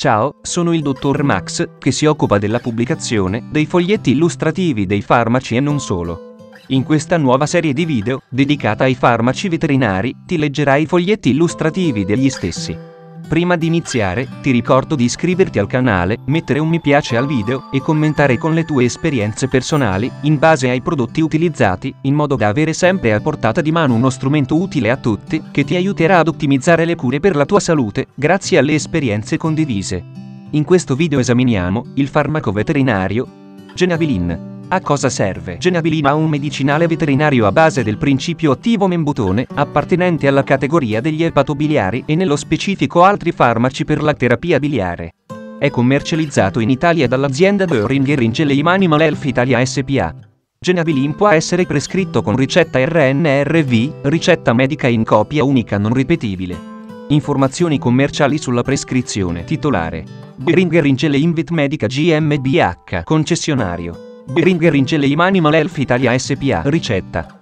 Ciao, sono il dottor Max, che si occupa della pubblicazione dei foglietti illustrativi dei farmaci e non solo. In questa nuova serie di video, dedicata ai farmaci veterinari, ti leggerai i foglietti illustrativi degli stessi. Prima di iniziare, ti ricordo di iscriverti al canale, mettere un mi piace al video e commentare con le tue esperienze personali, in base ai prodotti utilizzati, in modo da avere sempre a portata di mano uno strumento utile a tutti, che ti aiuterà ad ottimizzare le cure per la tua salute, grazie alle esperienze condivise. In questo video esaminiamo il farmaco veterinario Genabilin. A cosa serve? Genabilin è un medicinale veterinario a base del principio attivo membutone, appartenente alla categoria degli epatobiliari e nello specifico altri farmaci per la terapia biliare. È commercializzato in Italia dall'azienda Boehringer Ingelheim Animal Health Italia SpA. Genabilin può essere prescritto con ricetta RNRV, ricetta medica in copia unica non ripetibile. Informazioni commerciali sulla prescrizione. Titolare: Boehringer Ingelheim Vet Medica GmbH. Concessionario: Boehringer Ingelheim Animal Health Italia SpA. Ricetta: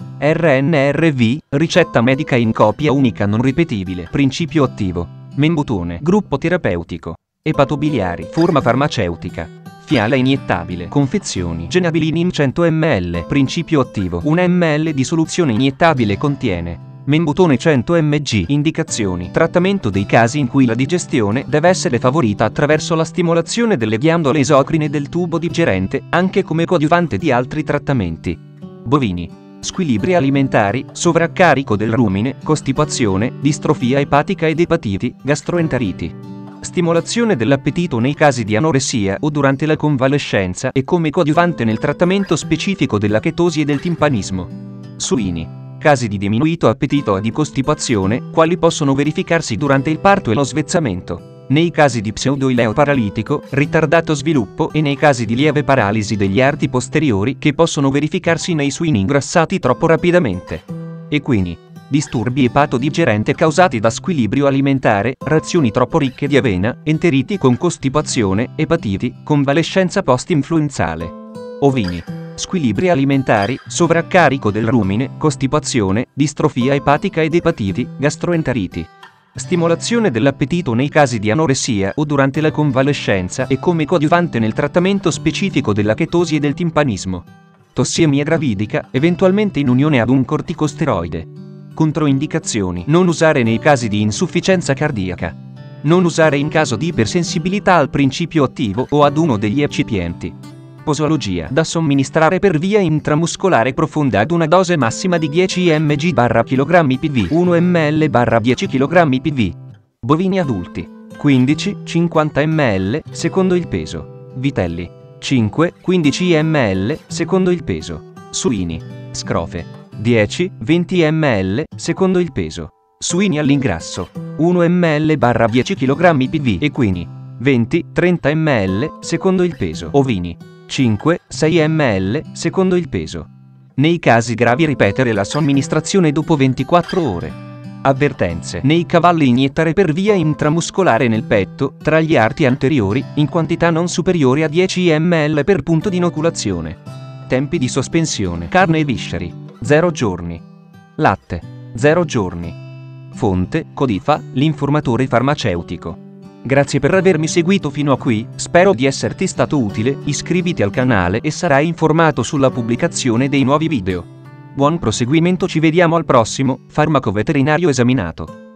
RNRV, ricetta medica in copia unica non ripetibile. Principio attivo: membutone. Gruppo terapeutico: epatobiliari. Forma farmaceutica: fiala iniettabile. Confezioni: Genabilin in 100 ml. Principio attivo: 1 ml di soluzione iniettabile contiene membutone 100 mg. Indicazioni: trattamento dei casi in cui la digestione deve essere favorita attraverso la stimolazione delle ghiandole esocrine del tubo digerente, anche come coadiuvante di altri trattamenti. Bovini: squilibri alimentari, sovraccarico del rumine, costipazione, distrofia epatica ed epatiti, gastroenteriti. Stimolazione dell'appetito nei casi di anoressia o durante la convalescenza e come coadiuvante nel trattamento specifico della chetosi e del timpanismo. Suini: casi di diminuito appetito e di costipazione, quali possono verificarsi durante il parto e lo svezzamento, nei casi di pseudoileo paralitico, ritardato sviluppo e nei casi di lieve paralisi degli arti posteriori che possono verificarsi nei suini ingrassati troppo rapidamente. Equini: disturbi epatodigerente causati da squilibrio alimentare, razioni troppo ricche di avena, enteriti con costipazione, epatiti, convalescenza post-influenzale. Ovini: squilibri alimentari, sovraccarico del rumine, costipazione, distrofia epatica ed epatiti, gastroenteriti. Stimolazione dell'appetito nei casi di anoressia o durante la convalescenza e come coadiuvante nel trattamento specifico della chetosi e del timpanismo. Tossemia gravidica, eventualmente in unione ad un corticosteroide. Controindicazioni: non usare nei casi di insufficienza cardiaca. Non usare in caso di ipersensibilità al principio attivo o ad uno degli eccipienti. Posologia: da somministrare per via intramuscolare profonda ad una dose massima di 10 mg/kg PV, 1 ml/10 kg PV. Bovini adulti: 15-50 ml, secondo il peso. Vitelli: 5-15 ml, secondo il peso. Suini: scrofe: 10-20 ml, secondo il peso. Suini all'ingrasso: 1 ml/10 kg PV. Equini: 20-30 ml, secondo il peso. Ovini: 5-6 ml, secondo il peso. Nei casi gravi ripetere la somministrazione dopo 24 ore. Avvertenze: nei cavalli iniettare per via intramuscolare nel petto, tra gli arti anteriori, in quantità non superiori a 10 ml per punto di inoculazione. Tempi di sospensione: carne e visceri, 0 giorni. Latte, 0 giorni. Fonte: Codifa, l'informatore farmaceutico. Grazie per avermi seguito fino a qui, spero di esserti stato utile, iscriviti al canale e sarai informato sulla pubblicazione dei nuovi video. Buon proseguimento, ci vediamo al prossimo farmaco veterinario esaminato.